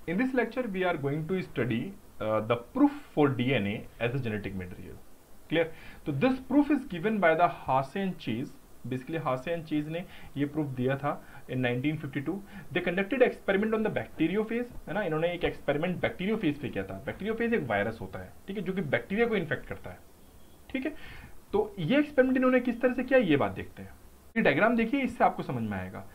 In this lecture, we are going to study the proof for DNA as a genetic material. Clear? So this proof is given by the Hershey and Chase. Basically, Hershey and Chase ने ये proof दिया था in 1952. They conducted experiment on the bacteriophage, है ना? इन्होंने एक experiment bacteriophage पे किया था. Bacteriophage एक वायरस होता है, ठीक है, जो कि बैक्टीरिया को इन्फेक्ट करता है, ठीक है. तो ये एक्सपेरिमेंट इन्होंने किस तरह से किया, ये बात देखते हैं. ये डायग्राम देखिए, इससे आपको समझ में आएगा.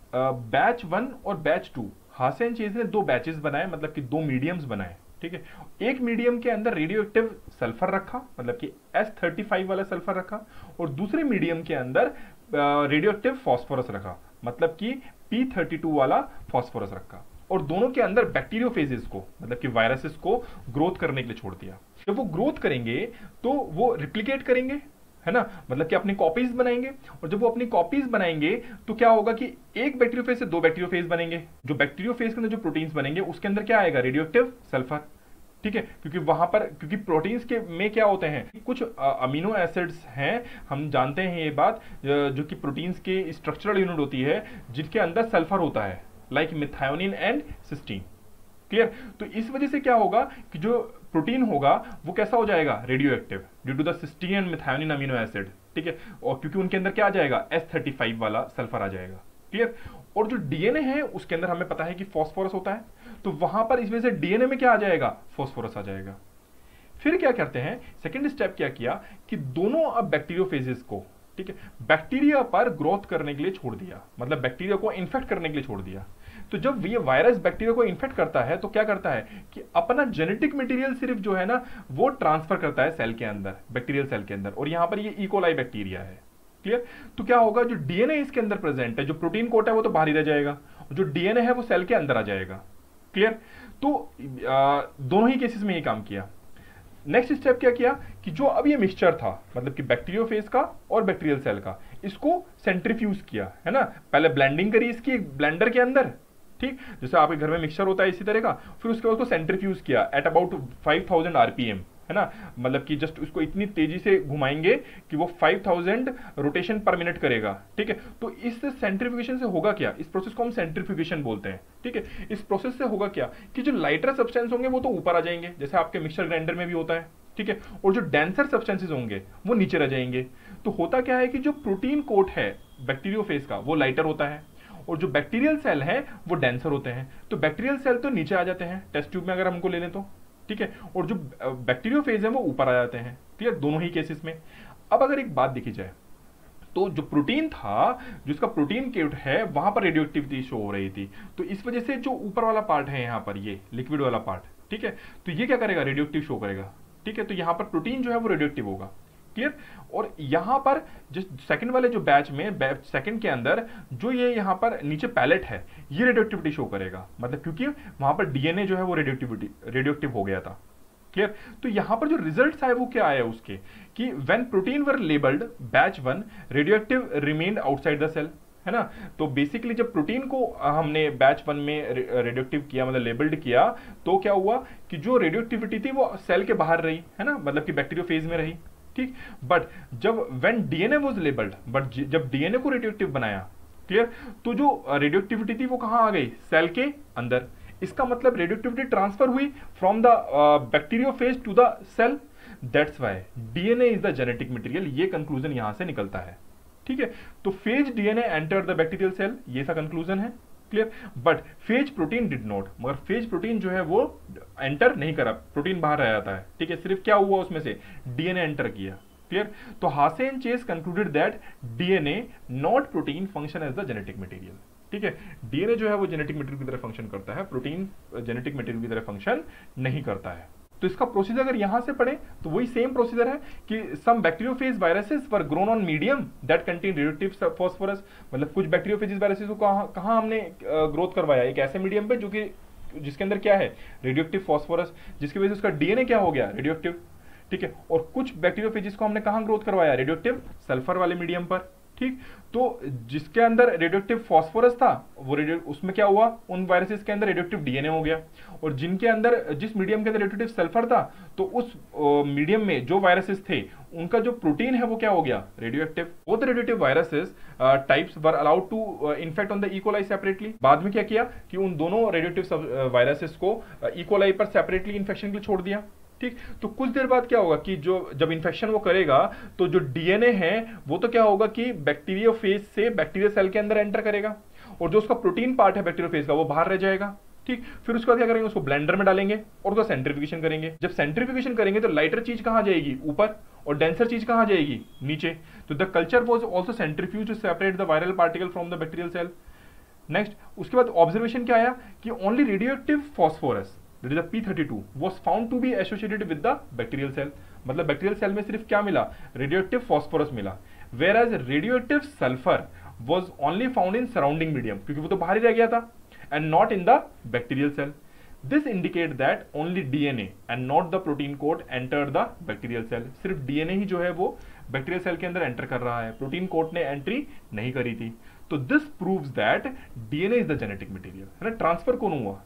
बैच 1 और बैच 2, हार्शे एंड चेज ने दो बैचेस बनाए, मतलब कि दो मीडियम्स बनाए, ठीक है. एक मीडियम के अंदर रेडियो एक्टिव सल्फर रखा, मतलब कि S35 वाला सल्फर रखा, और दूसरे मीडियम के अंदर रेडियो एक्टिव फास्फोरस रखा, मतलब कि P32 वाला फास्फोरस रखा, और दोनों के अंदर बैक्टीरियोफेजेस को, मतलब कि वायरसेस को ग्रोथ करने के लिए छोड़ दिया. जब वो ग्रोथ करेंगे तो वो रिप्लिकेट करेंगे, है ना, मतलब कि अपनी कॉपीज बनाएंगे, और जब वो अपनी कॉपीज बनाएंगे तो क्या होगा कि एक बैक्टीरियोफेज से दो बैक्टीरियोफेज बनेंगे. जो बैक्टीरियोफेज के अंदर जो प्रोटीन्स बनेंगे उसके अंदर क्या आएगा, रेडियोएक्टिव सल्फर, ठीक है. क्योंकि वहां पर, क्योंकि प्रोटीन्स के में क्या होते हैं, कुछ अमीनो एसिड्स हैं, हम जानते हैं ये बात, जो कि प्रोटीन्स के स्ट्रक्चरल यूनिट होती है जिनके अंदर सल्फर होता है, like methionine and cysteine. Clear? तो इस वजह से क्या होगा कि जो प्रोटीन होगा वो कैसा हो जाएगा, radio active, due to the cysteine and methionine amino acid, ठीक है. और क्योंकि उनके अंदर क्या आ जाएगा, S35 वाला सल्फर आ जाएगा. क्लियर? और जो डीएनए है उसके अंदर हमें पता है कि फास्फोरस होता है, तो वहां पर इस वजह से डीएनए में क्या आ जाएगा, फास्फोरस आ जाएगा. फिर क्या करते हैं, सेकेंड स्टेप क्या किया कि दोनों अब बैक्टीरियोफेजेस को, ठीक है, बैक्टीरिया पर ग्रोथ करने के लिए छोड़ दिया, मतलब बैक्टीरिया को इन्फेक्ट करने के लिए छोड़ दिया. तो जब ये वायरस बैक्टीरिया को इन्फेक्ट करता है तो क्या करता है कि अपना जेनेटिक मटेरियल सिर्फ जो है ना वो ट्रांसफर करता है सेल के अंदर, बैक्टीरियल सेल के अंदर, और यहां पर ये इकोलाई बैक्टीरिया है. क्लियर? तो क्या होगा, जो डीएनए इसके अंदर प्रेजेंट है, जो प्रोटीन कोट है वो तो बाहर ही रह जाएगा, जो डीएनए है वो सेल के अंदर आ जाएगा. क्लियर? तो दोनों ही केसेस में ये काम किया. नेक्स्ट स्टेप क्या किया कि जो अब ये मिक्सचर था, मतलब कि बैक्टीरियोफेज का और बैक्टीरियल सेल का, इसको सेंट्रीफ्यूज किया, है ना. पहले ब्लेंडिंग करी इसकी ब्लेंडर के अंदर, ठीक, जैसे आपके घर में मिक्सचर होता है इसी तरह का. फिर उसके बाद उसको सेंट्रीफ्यूज किया एट अबाउट 5000 RPM, है ना, मतलब कि जस्ट उसको इतनी तेजी से घुमाएंगे कि वो 5000 रोटेशन पर मिनट करेगा, ठीक है. तो इस सेंट्रीफ्यूगेशन से होगा क्या, इस प्रोसेस को हम सेंट्रीफ्यूगेशन बोलते हैं, ठीक है. इस प्रोसेस से होगा क्या कि जो लाइटर सब्सटेंस होंगे वो तो ऊपर आ जाएंगे, जैसे आपके मिक्सचर ग्राइंडर में भी होता है, ठीक है, और जो डेंसर सब्सटेंसेस होंगे वो नीचे रह जाएंगे. तो होता क्या है कि जो प्रोटीन कोट है बैक्टीरियोफेज का वो लाइटर होता है, और जो बैक्टीरियल सेल है वो डेंसर होते हैं. तो बैक्टीरियल सेल तो नीचे आ जाते हैं टेस्ट ट्यूब में अगर हमको ले लें तो, ठीक है, और जो बैक्टीरियोफेज है वो ऊपर आ जाते हैं. क्लियर? दोनों ही केसेस में. अब अगर एक बात देखी जाए तो जो प्रोटीन था, जिसका प्रोटीन कोट है, वहां पर रेडियोएक्टिविटी शो हो रही थी. तो इस वजह से जो ऊपर वाला पार्ट है यहाँ पर, ये लिक्विड वाला पार्ट, ठीक है, तो ये क्या करेगा, रेडियोएक्टिव शो करेगा, ठीक है. तो यहाँ पर प्रोटीन जो है वो रेडियोएक्टिव होगा. क्लियर? और यहां पर जो सेकंड वाले जो बैच में, सेकंड के अंदर जो ये यहां पर नीचे पैलेट है, ये रेडियोएक्टिविटी शो करेगा, मतलब क्योंकि वहां पर डीएनए जो है वो रेडियोएक्टिव हो गया था. क्लियर? तो यहां पर जो रिजल्ट्स आए वो क्या आया उसके कि when protein were labelled batch 1 radioactive remained outside the cell, है ना. तो बेसिकली जब प्रोटीन को हमने बैच 1 में रेडियोएक्टिव किया, मतलब लेबल्ड किया, तो क्या हुआ कि जो रेडियोएक्टिविटी थी वो सेल के बाहर रही, है ना, मतलब कि बैक्टीरियोफेज में रही, ठीक. बट जब when DNA was labelled, but जब डीएनए को रेडियोएक्टिव बनाया, क्लियर, तो जो रेडियोएक्टिविटी थी वो कहां आ गई, सेल के अंदर. इसका मतलब रेडियोएक्टिविटी ट्रांसफर हुई from the bacteriophage to the cell. That's why DNA is the genetic material. ये कंक्लूजन यहां से निकलता है, ठीक है. तो phage DNA enter the bacterial cell, ये सा कंक्लूजन है. Clear? But phage protein did not, मगर फेज प्रोटीन जो है वो एंटर नहीं करा, प्रोटीन बाहर रह जाता है, ठीक है. सिर्फ क्या हुआ उसमें से, डीएनए एंटर किया. क्लियर? तो Hershey and Chase concluded that DNA not protein function as the genetic material, ठीक है. डीएनए जो है वो जेनेटिक मटेरियल की तरह फंक्शन करता है, प्रोटीन जेनेटिक मटेरियल की तरह फंक्शन नहीं करता है. तो इसका प्रोसीजर अगर यहां से पढ़े तो वही सेम प्रोसीजर है कि some bacteriophage viruses were grown on medium that contain radioactive phosphorus, मतलब कुछ बैक्टीरियोफेज वायरसेस को कहां हमने ग्रोथ करवाया, एक ऐसे मीडियम पे जो कि जिसके अंदर क्या है, रेडियोएक्टिव फास्फोरस, जिसकी वजह से उसका डीएनए क्या हो गया, रेडियोएक्टिव, ठीक है. और कुछ बैक्टीरियोफेजेस को हमने कहां ग्रोथ करवाया, रेडियोएक्टिव सल्फर वाले मीडियम पर, ठीक, तो जिसके अंदर रेडियोएक्टिव फास्फोरस था वो उसमें क्या हुआ, उन वायरसेस के अंदर रेडियोएक्टिव डीएनए हो गया, और जिनके अंदर, जिस मीडियम के अंदर रेडियोएक्टिव सल्फर था, तो उस मीडियम में जो वायरसेस थे उनका जो प्रोटीन है वो क्या हो गया, radioactive. Both radioactive viruses types were allowed to infect on the E coli separately. बाद में क्या किया कि उन दोनों रेडियोएक्टिव वायरसेस को इकोलाई पर सेपरेटली इन्फेक्शन के लिए छोड़ दिया। ठीक, तो कुछ देर बाद क्या होगा कि जो जब इन्फेक्शन वो करेगा तो जो डीएनए है वो तो क्या होगा कि बैक्टीरियोफेज से बैक्टीरियल सेल के अंदर एंटर करेगा, और जो उसका प्रोटीन पार्ट है बैक्टीरियोफेज का वो बाहर रह जाएगा। ठीक, फिर उसके बाद क्या करेंगे, उसको ब्लेंडर में डालेंगे और उसका सेंट्रीफ्यूगेशन करेंगे। जब सेंट्रीफ्यूगेशन करेंगे तो लाइटर चीज कहां जाएगी, ऊपर, और डेंसर चीज कहां जाएगी, नीचे। तो the culture was also centrifuge to separate the viral particle from the bacterial cell. Next, उसके बाद ऑब्जर्वेशन क्या आया कि only radioactive phosphorus, that is the P32 was found to be associated with the bacterial cell। मतलब bacterial cell में सिर्फ क्या मिला, रेडियोएक्टिव फास्फोरस मिला, whereas radioactive sulphur was only found in surrounding medium, क्योंकि वो तो बाहर ही रह गया था, and not in the bacterial cell। This indicate that only DNA and not the protein coat entered the bacterial cell। सिर्फ DNA ही जो है वो बैक्टीरियल सेल के अंदर एंटर कर रहा है, प्रोटीन कोट ने एंट्री नहीं करी थी। तो this proves that DNA is the genetic material, है ना, ट्रांसफर कौन हुआ,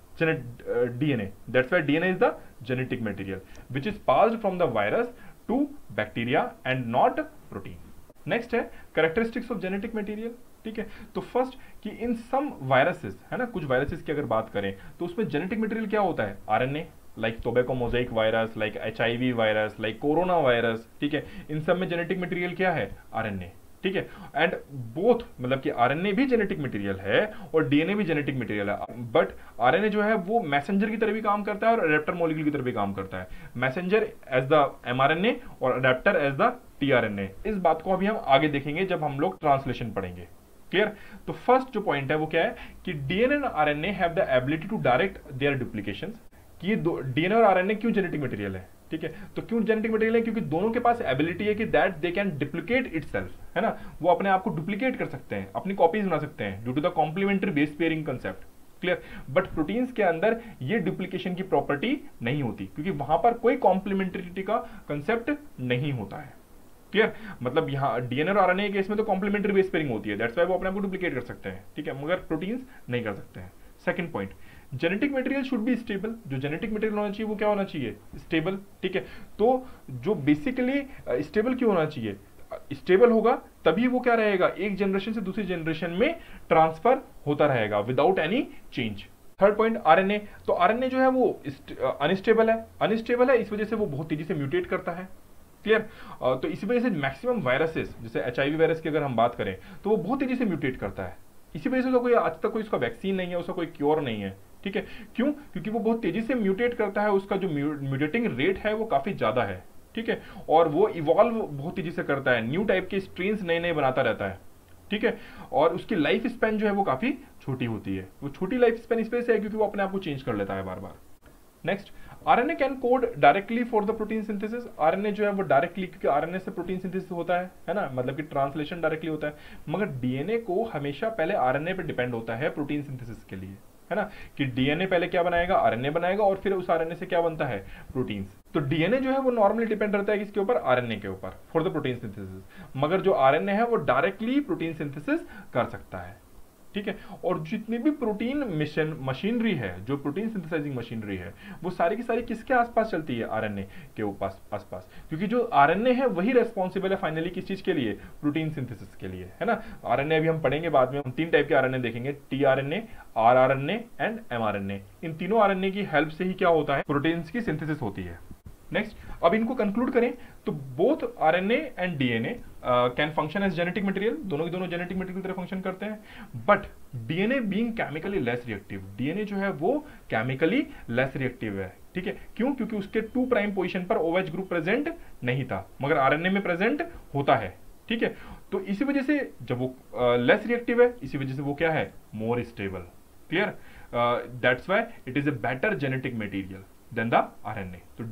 DNA, that's why DNA is the genetic material which is passed from the virus to bacteria and not protein. Next है कैरेक्टरिस्टिक्स ऑफ जेनेटिक मटेरियल। ठीक है, तो first कि इन some viruses, है ना, कुछ वायरसेस की अगर बात करें तो उसमें जेनेटिक मटेरियल क्या होता है, RNA, like tobacco mosaic virus, like HIV virus, like corona virus. ठीक है, इन सब में जेनेटिक मटेरियल क्या है, आरएनए। ठीक है, एंड बोथ, मतलब कि आरएनए भी जेनेटिक मटेरियल है और डीएनए भी जेनेटिक मटेरियल है, बट आरएनए जो है वो मैसेंजर की तरह भी काम करता है और अडेप्टर मॉलिक्यूल की तरह भी काम करता है। मैसेंजर एज द एमआरएनए और अडेप्टर एज द टीआरएनए। इस बात को अभी हम आगे देखेंगे जब हम लोग ट्रांसलेशन पढ़ेंगे। क्लियर, तो फर्स्ट जो पॉइंट है वो क्या है कि DNA and RNA have the ability to direct their duplications. कि ये डीएनए और आरएनए क्यों जेनेटिक मटेरियल है, ठीक है, तो क्यों जेनेटिक मटेरियल है, क्योंकि दोनों के पास एबिलिटी है कि that they can duplicate itself, है ना, वो अपने आप को डुप्लीकेट कर सकते हैं, अपनी कॉपीज बना सकते हैं due to the complementary base pairing concept. Clear, but proteins के अंदर ये डुप्लीकेशन की प्रॉपर्टी नहीं होती, क्योंकि वहां पर कोई कॉम्प्लीमेंट्रिटी का कंसेप्ट नहीं होता है। क्लियर, मतलब यहाँ डीएनए और आरएनए के केस में तो कॉम्प्लीमेंट्री बेस पेयरिंग होती है, दैट्स व्हाई वो अपने आप को डुप्लीकेट कर सकते हैं। ठीक है, मगर प्रोटीन्स नहीं कर सकते हैं। Second point, genetic material should be stable. जो जेनेटिक मटेरियल होना चाहिए वो क्या होना चाहिए, स्टेबल। ठीक है, तो जो बेसिकली स्टेबल क्यों होना चाहिए, स्टेबल होगा तभी वो क्या रहेगा, एक जनरेशन से दूसरी जनरेशन में ट्रांसफर होता रहेगा without any change. Third point, RNA. तो आरएनए जो है वो अनस्टेबल है, अनस्टेबल है, इस वजह से वो बहुत तेजी से म्यूटेट करता है। क्लियर, तो इसी वजह से मैक्सिमम वायरसेस, जैसे एचआईवी वायरस की अगर हम बात करें तो वो बहुत तेजी से म्यूटेट करता है। इसी वजह से तो कोई आज तक कोई उसका वैक्सीन नहीं है, उसका कोई क्योर नहीं है। ठीक है, क्यों, क्योंकि वो बहुत तेजी से म्यूटेट करता है, उसका जो म्यूटेटिंग रेट है वो काफी ज्यादा है। ठीक है, और वो इवॉल्व बहुत तेजी से करता है, न्यू टाइप के स्ट्रेन्स नए नए बनाता रहता है। ठीक है, और उसकी लाइफ स्पैन जो है वो काफी छोटी होती है। वो छोटी लाइफ स्पैन इस वजह से है क्योंकि वो अपने आप को चेंज कर लेता है बार बार। Next, RNA can code directly for the protein synthesis. RNA जो है वो डायरेक्टली, क्योंकि आरएनए से प्रोटीन सिंथेसिस होता है ना, मतलब कि ट्रांसलेशन डायरेक्टली होता है, मगर डीएनए को हमेशा पहले आरएनए पे डिपेंड होता है प्रोटीन सिंथेसिस के लिए, है ना, कि डीएनए पहले क्या बनाएगा, आरएनए बनाएगा, और फिर उस आरएनए से क्या बनता है, प्रोटीन्स। तो डीएनए जो है वो नॉर्मली डिपेंड रहता है किसके ऊपर, आरएनए के ऊपर फॉर द प्रोटीन सिंथेसिस, मगर जो आरएनए है वो डायरेक्टली प्रोटीन सिंथेसिस कर सकता है। ठीक है, और जितनी भी प्रोटीन मिशन मशीनरी है, जो प्रोटीन सिंथेसाइजिंग मशीनरी है, वो सारी की सारी किसके आसपास चलती है, आरएनए के आसपास, क्योंकि जो आरएनए है वही रेस्पॉन्सिबल है फाइनली किस चीज के लिए, प्रोटीन सिंथेसिस के लिए, है ना। आरएनए अभी हम पढ़ेंगे बाद में, हम 3 टाइप के आरएनए देखेंगे, टीआरएनए, आरआरएनए एंड एमआरएनए। इन तीनों आरएनए की हेल्प से ही क्या होता है, प्रोटीन्स की सिंथेसिस होती है। नेक्स्ट, अब इनको कंक्लूड करें तो both RNA and DNA can function as genetic material, दोनों के दोनों जेनेटिक मटेरियल की तरह फंक्शन करते हैं, but DNA being chemically less reactive, DNA जो है वो केमिकली लेस रिएक्टिव है। ठीक है, क्यों, क्योंकि उसके 2 प्राइम पोजीशन पर OH ग्रुप प्रेजेंट नहीं था, मगर आरएनए में प्रेजेंट होता है। ठीक है, तो इसी वजह से जब वो लेस रिएक्टिव है, इसी वजह से वो क्या है, more stable. Clear, that's why it is a better genetic material than the RNA. तो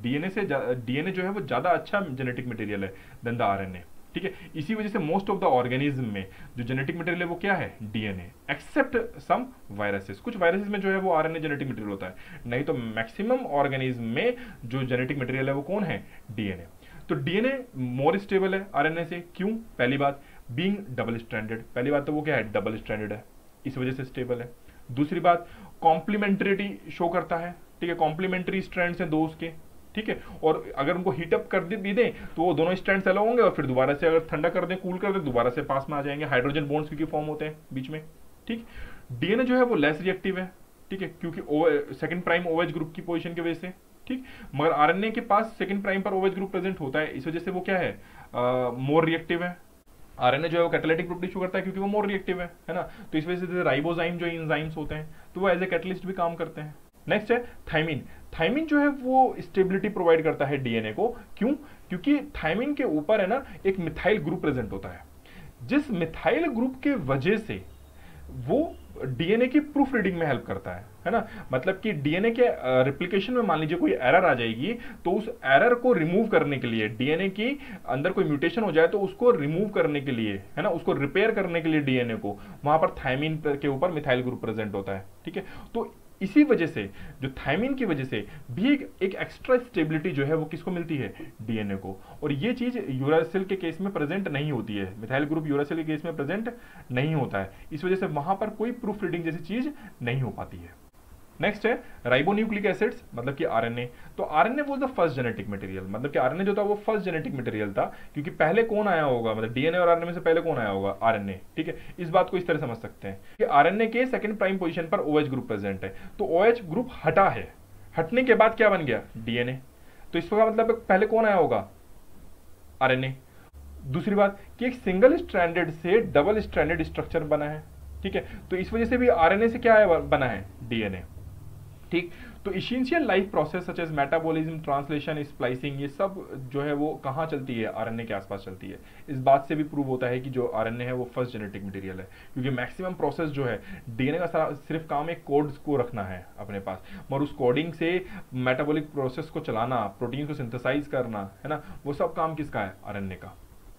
डीएनए जो है वो ज्यादा अच्छा जेनेटिक मटेरियल है देन द आरएनए। ठीक है, इसी वजह से मोस्ट ऑफ द ऑर्गेनिज्म में जो जेनेटिक मटेरियल है वो क्या है, डीएनए, एक्सेप्ट सम वायरसेस। कुछ वायरसेस में जो है वो आरएनए जेनेटिक मटेरियल होता है, नहीं तो मैक्सिमम ऑर्गेनिज्म में जो जेनेटिक मटेरियल है वो कौन है, डीएनए। तो डीएनए मोर स्टेबल है आरएनए से, क्यों, पहली बात, बीइंग डबल स्ट्रैंडेड, पहली बात तो वो क्या है, डबल स्ट्रैंडेड है, इस वजह से स्टेबल है। दूसरी बात, कॉम्प्लीमेंट्रिटी शो करता है, ठीक है, कॉम्प्लीमेंट्री स्ट्रैंड्स हैं दो उसके, ठीक है, और अगर उनको हीटअप कर भी दें तो वो दोनों स्ट्रैंड्स अलग होंगे, और फिर दोबारा से अगर ठंडा कर दें, कूल कर दें, दोबारा से पास में आ जाएंगे, हाइड्रोजन बॉन्ड्स क्योंकि फॉर्म होते हैं बीच में, ठीक। डीएनए जो है वो लेस रिएक्टिव है, ठीक है, क्योंकि सेकंड प्राइम ओएच ग्रुप की पोजीशन की वजह से, ठीक। मगर आरएनए के पास सेकंड प्राइम पर OH ग्रुप प्रेजेंट होता है, इस वजह से वो क्या है, मोर रिएक्टिव है। आरएनए जो है वो कैटालिटिक प्रॉपर्टी शो करता है क्योंकि वो मोर रिएक्टिव है ना, तो इस वजह से राइबोजाइम जो एंजाइम्स होते हैं तो वो एज ए कैटलिस्ट भी काम करते हैं। नेक्स्ट है थायमिन। थायमिन जो है वो स्टेबिलिटी प्रोवाइड करता है डीएनए को, क्यों, क्योंकि थायमिन के ऊपर है ना एक मिथाइल ग्रुप प्रेजेंट होता है, जिस मिथाइल ग्रुप के वजह से वो डीएनए की प्रूफ रीडिंग में हेल्प करता है ना, मतलब कि डीएनए के रिप्लिकेशन में मान लीजिए कोई एरर आ जाएगी तो उस एरर को रिमूव करने के लिए, डीएनए की अंदर कोई म्यूटेशन हो जाए तो उसको रिमूव करने के लिए, है ना, उसको रिपेयर करने के लिए डीएनए को, वहां पर थायमिन के ऊपर मिथाइल ग्रुप प्रेजेंट होता है, ठीक है। तो इसी वजह से, जो थायमिन की वजह से भी एक एक्स्ट्रा स्टेबिलिटी जो है वो किसको मिलती है, डीएनए को, और ये चीज यूरासिल के केस में प्रेजेंट नहीं होती है, मिथाइल ग्रुप यूरासिल के केस में प्रेजेंट नहीं होता है, इस वजह से वहां पर कोई प्रूफ रीडिंग जैसी चीज नहीं हो पाती है। नेक्स्ट है राइबोन्यूक्लिक एसिड्स, मतलब कि आरएनए। तो RNA was the first genetic material, मतलब कि आरएनए जो था वो फर्स्ट जेनेटिक मटेरियल था, क्योंकि पहले कौन आया होगा, मतलब डीएनए और आरएनए में से पहले कौन आया होगा, आरएनए, ठीक है। इस बात को इस तरह समझ सकते हैं कि आरएनए के सेकंड प्राइम पोजीशन पर OH ग्रुप प्रेजेंट है, तो OH ग्रुप हटा है, हटने के बाद क्या बन गया, डीएनए, तो इसका मतलब पहले कौन आया होगा, आरएनए। दूसरी बात कि एक सिंगल स्ट्रैंडेड से डबल स्ट्रैंडेड स्ट्रक्चर बना है, ठीक है, तो इस वजह से भी आरएनए से क्या है, बना है, डीएनए, ठीक। तो essential life process such as metabolism, translation, splicing, ये सब जो है वो कहाँ चलती है, आरएनए के आसपास चलती है। इस बात से भी प्रूव होता है कि जो आरएनए है वो फर्स्ट जेनेटिक मटेरियल है, क्योंकि मैक्सिमम प्रोसेस जो है डीएनए का सिर्फ काम एक कोड्स को रखना है अपने पास, मगर उस कोडिंग से मेटाबॉलिक प्रोसेस को चलाना, प्रोटीन को सिंथेसाइज करना, है ना, वो सब काम किसका है, आरएनए का।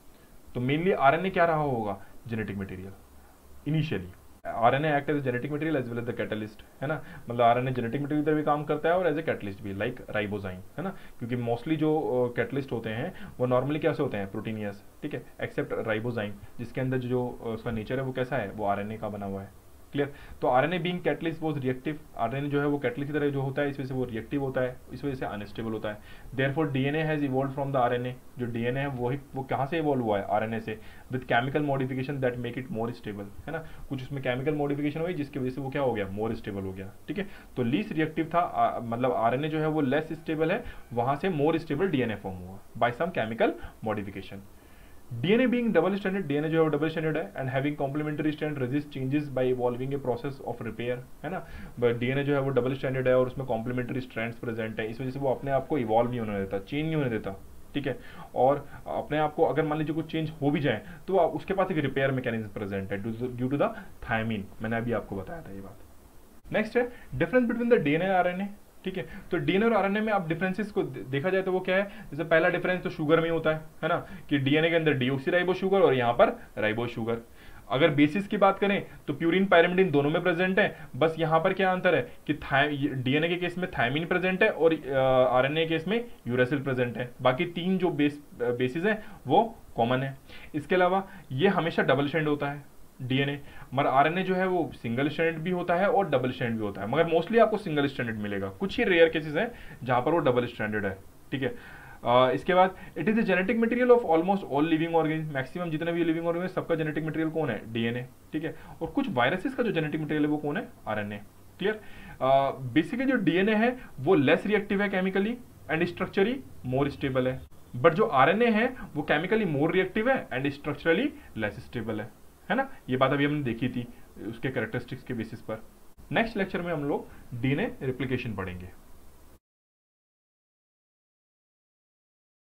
तो मेनली आरएनए क्या रहा होगा, genetic material initially. RNA act as genetic material as well as the catalyst, है ना, मतलब आरएनए जेनेटिक मटेरियल तरह भी काम करता है और एज ए कैटलिस्ट भी, लाइक राइबोजाइम, है ना, क्योंकि मोस्टली जो कैटलिस्ट होते हैं वो नॉर्मली कैसे होते हैं, प्रोटीनियस, ठीक है, एक्सेप्ट राइबोजाइम, जिसके अंदर जो उसका नेचर है वो कैसा है, वो आरएनए का बना हुआ है, क्लियर। तो RNA being catalyst was reactive, RNA जो है वो कैटलिस्ट की तरह जो होता है, इस वजह से वो रिएक्टिव होता है, इस वजह से अनस्टेबल होता है। Therefore DNA has evolved from the RNA, जो डीएनए है वो कहाँ से इवॉल्व हुआ है, आरएनए से, with chemical modification that make it more stable, है ना, कुछ उसमें केमिकल मॉडिफिकेशन हुई जिसकी वजह से वो क्या हो गया, मोर स्टेबल हो गया, ठीक है। तो लीस्ट रिएक्टिव था, मतलब आरएनए जो है वो लेस स्टेबल है, वहां से मोर स्टेबल डीएनए फॉर्म हुआ by some chemical modification. DNA being double standard, DNA जो है वो डबल स्टैंडर्ड है, and having complementary strand resist changes by evolving a process of repair, है ना, बट डीएनए जो है वो डबल स्टैंडर्ड है और उसमें कॉम्प्लीमेंट्री स्ट्रैंड्स प्रेजेंट है, इस वजह से वो अपने आप को इवॉल्व नहीं होने देता, चेंज नहीं होने देता, ठीक है, और अपने आप को अगर मान लीजिए कुछ चेंज हो भी जाए तो उसके पास एक repair mechanism present due to to thymine थायमिन, मैंने अभी आपको बताया था ये बात। नेक्स्ट है डिफरेंस बिटवीन द डीएनए और आरएनए, ठीक है। तो डीएनए और आरएनए में आप डिफरेंसेस को देखा जाए तो वो क्या है, जैसे पहला डिफरेंस तो शुगर में होता है ना, कि डीएनए के अंदर डीऑक्सीराइबो शुगर और यहाँ पर राइबो शुगर। अगर बेसिस की बात करें तो प्यूरिन पायरिमिडीन दोनों में प्रेजेंट है, बस यहाँ पर क्या अंतर है कि डीएनए के केस में थायमिन प्रेजेंट है और आरएनए के केस में यूरासिल प्रेजेंट है, बाकी तीन जो बेसिस है वो कॉमन है। इसके अलावा ये हमेशा डबल स्ट्रैंड होता है डीएनए, मगर आरएनए जो है वो सिंगल स्ट्रैंडेड भी होता है और डबल स्ट्रैंडेड भी होता है, मगर मोस्टली आपको सिंगल स्ट्रैंडेड मिलेगा, कुछ ही रेयर केसेस हैं जहां पर वो डबल स्ट्रैंडेड है, ठीक है। इसके बाद it is the genetic material of almost all living organism, maximum जितने भी लिविंग ऑर्गेनिज्म सबका जेनेटिक मटेरियल कौन है, डीएनए, ठीक है। और कुछ वायरसेस का जो जेनेटिक मटेरियल है वो कौन है, आरएनए, क्लियर। बेसिकली जो डीएनए है वो लेस रिएक्टिव है chemically and structurally more stable है, बट जो आरएनए है वो केमिकली मोर रिएक्टिव है एंड स्ट्रक्चरली लेस स्टेबल है ना, ये बात अभी हमने देखी थी उसके कैरेक्टरिस्टिक्स के बेसिस पर। नेक्स्ट लेक्चर में हम लोग डीएनए रिप्लिकेशन पढ़ेंगे।